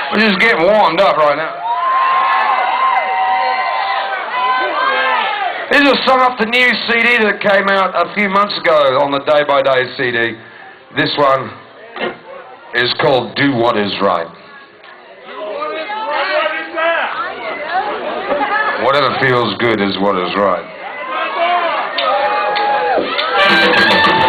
We're just getting warmed up right now. This is a song off the new CD that came out a few months ago on the Day by Day CD. This one is called Do What Is Right. Whatever feels good is what is right.